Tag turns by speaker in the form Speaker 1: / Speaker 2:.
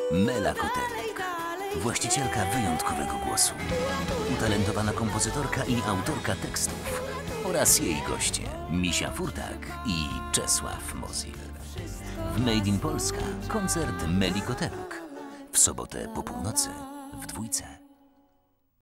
Speaker 1: Mela Koteluk, właścicielka wyjątkowego głosu, utalentowana kompozytorka i autorka tekstów oraz jej goście Misia Furtak i Czesław Mozil. W Made in Polska koncert Meli Koteluk w sobotę po północy w Dwójce.